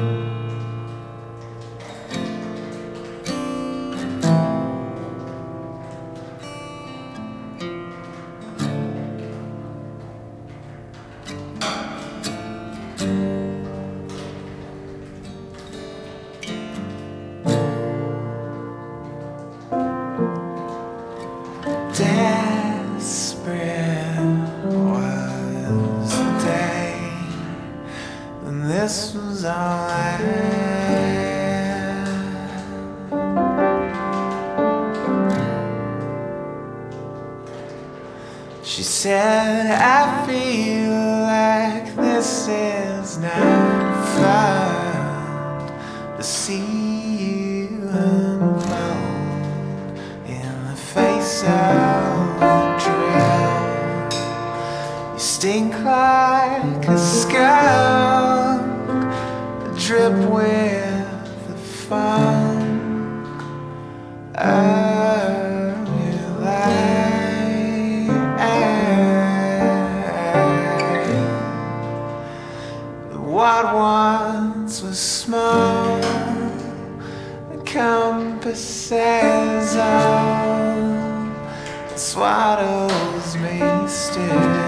This was all I had. She said, I feel like this is not fun to see you unfold in the face of the drill. You stink like a skunk, drip with the funk of your life. What once was small encompasses all that swaddles me still.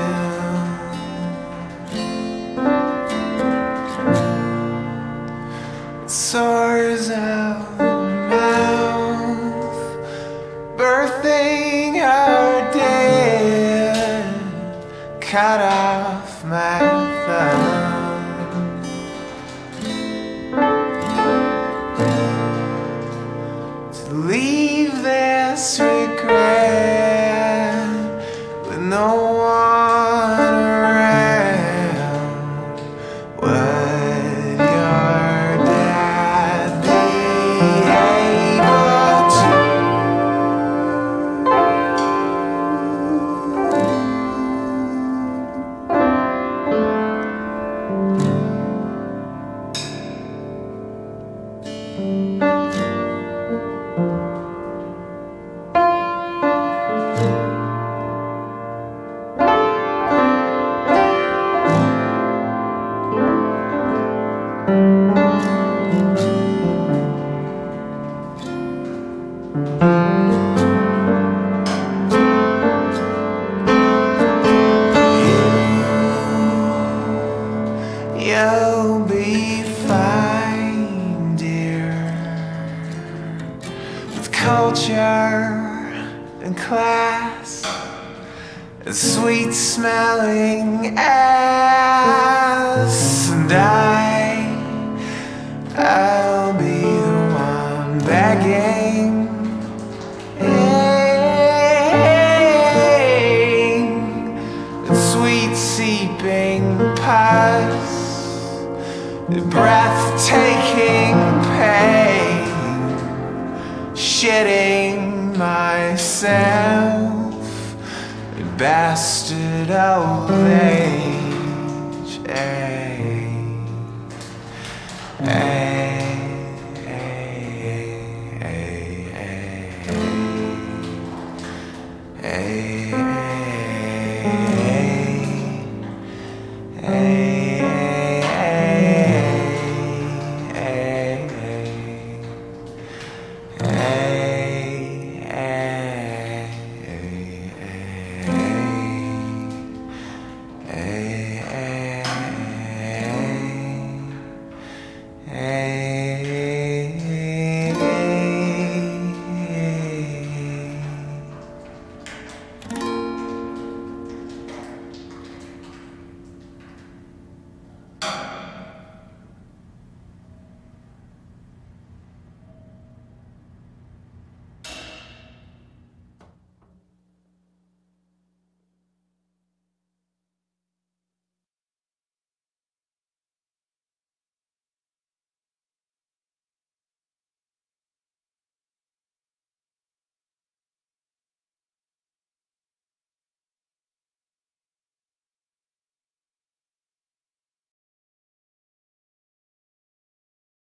Sores of the mouth, birthing her dead, cut off my thumb. To leave this regret with no one around. Would your dad be able to? You'll be fine, dear, with culture and class and sweet-smelling ass. And I'll be the one begging, the sweet-seeping pus, the breathtaking pain, shitting myself, a bastard old age.